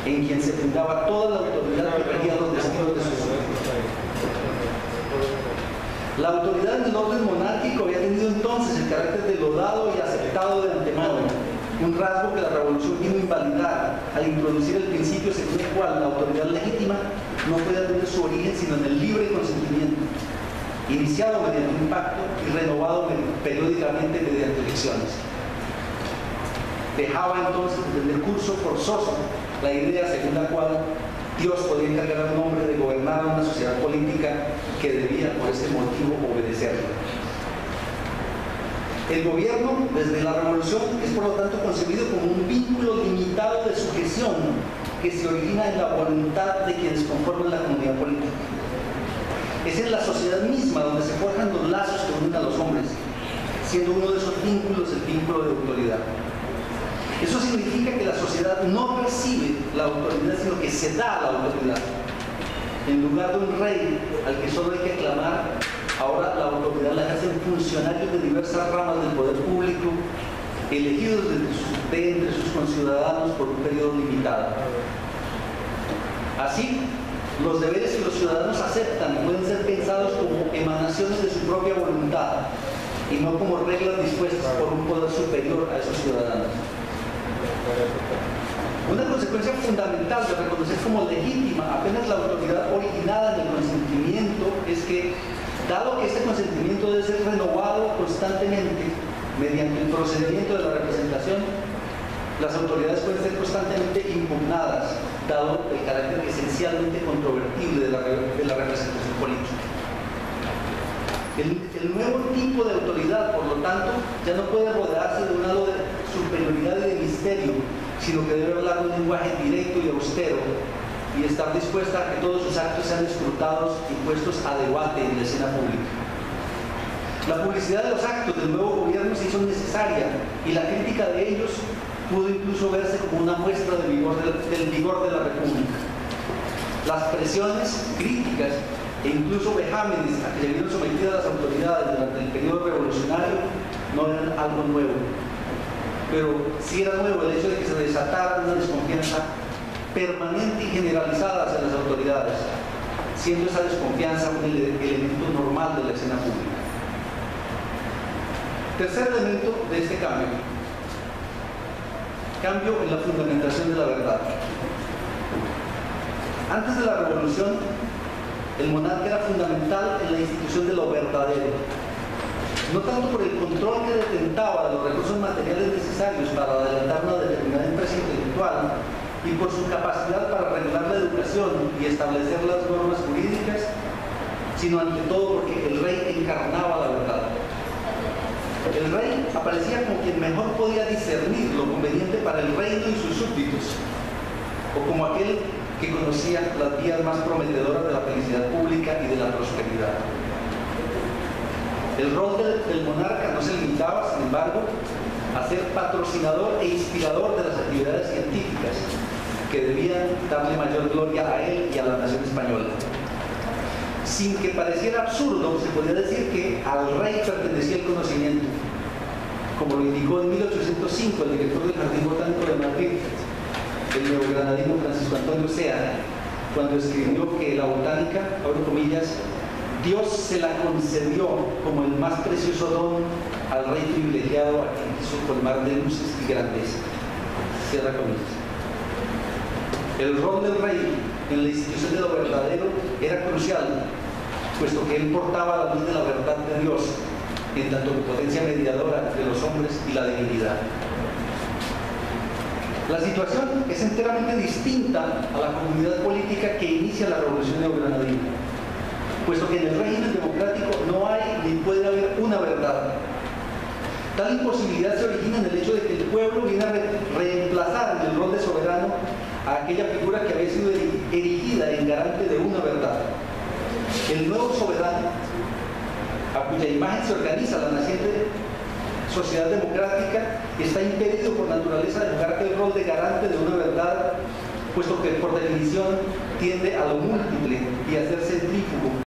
en quien se fundaba toda la autoridad que regía los destinos de su súbditos. La autoridad en el orden monárquico había tenido entonces el carácter delodado y aceptado de antemano, un rasgo que la revolución vino a invalidar al introducir el principio según el cual la autoridad legítima no podía tener su origen sino en el libre consentimiento, iniciado mediante un pacto y renovado periódicamente mediante elecciones. Dejaba entonces de tener curso forzoso la idea según la cual Dios podía encargar a un hombre de gobernar una sociedad política que debía por este motivo obedecerle. El gobierno, desde la revolución, es por lo tanto concebido como un vínculo limitado de sujeción que se origina en la voluntad de quienes conforman la comunidad política. Es en la sociedad misma donde se forjan los lazos que unen a los hombres, siendo uno de esos vínculos el vínculo de autoridad. Eso significa que la sociedad no recibe la autoridad, sino que se da la autoridad. En lugar de un rey al que solo hay que aclamar, ahora la autoridad la ejercen funcionarios de diversas ramas del poder público, elegidos de entre sus conciudadanos por un periodo limitado. Así, los deberes que los ciudadanos aceptan pueden ser pensados como emanaciones de su propia voluntad y no como reglas dispuestas por un poder superior a esos ciudadanos. Una consecuencia fundamental de reconocer como legítima apenas la autoridad originada en el consentimiento es que, dado que este consentimiento debe ser renovado constantemente mediante el procedimiento de la representación, las autoridades pueden ser constantemente impugnadas, dado el carácter esencialmente controvertible de la representación política. El nuevo tipo de autoridad, por lo tanto, ya no puede rodearse de un halo de superioridad y de misterio, sino que debe hablar un lenguaje directo y austero y estar dispuesta a que todos sus actos sean escrutados y puestos a debate en la escena pública. La publicidad de los actos del nuevo gobierno se hizo necesaria y la crítica de ellos pudo incluso verse como una muestra del vigor de la República. Las presiones críticas e incluso vejámenes a que se vieron sometidas las autoridades durante el periodo revolucionario no eran algo nuevo, pero sí era nuevo el hecho de que se desatara una desconfianza permanente y generalizada hacia las autoridades, siendo esa desconfianza un elemento normal de la escena pública. Tercer elemento de este cambio en la fundamentación de la verdad. Antes de la revolución, el monarca era fundamental en la institución de lo verdadero, no tanto por el control que detentaba de los recursos materiales necesarios para adelantar una determinada empresa intelectual y por su capacidad para regular la educación y establecer las normas jurídicas, sino ante todo porque el rey encarnaba la verdad. El rey aparecía como quien mejor podía discernir lo conveniente para el reino y sus súbditos, o como aquel que conocía las vías más prometedoras de la felicidad pública y de la prosperidad. El rol del monarca no se limitaba, sin embargo, a ser patrocinador e inspirador de las actividades científicas que debían darle mayor gloria a él y a la nación española. Sin que pareciera absurdo, se podría decir que al rey pertenecía el conocimiento, como lo indicó en 1805 el director del Jardín Botánico de Madrid, el neogranadino Francisco Antonio Sea, cuando escribió que la botánica, abro comillas, Dios se la concedió como el más precioso don al rey privilegiado a quien quiso colmar de luces y grandeza. Cierra comillas. El rol del rey en la institución de lo verdadero era crucial, puesto que él portaba la luz de la verdad de Dios, en tanto que potencia mediadora entre los hombres y la divinidad. La situación es enteramente distinta a la comunidad política que inicia la revolución neogranadina, puesto que en el régimen democrático no hay ni puede haber una verdad. Tal imposibilidad se origina en el hecho de que el pueblo viene a reemplazar en el rol de soberano a aquella figura que había sido erigida en garante de una verdad. El nuevo soberano, a cuya imagen se organiza la naciente sociedad democrática, está impedido por naturaleza de jugar el rol de garante de una verdad, puesto que por definición tiende a lo múltiple y a ser centrífugo.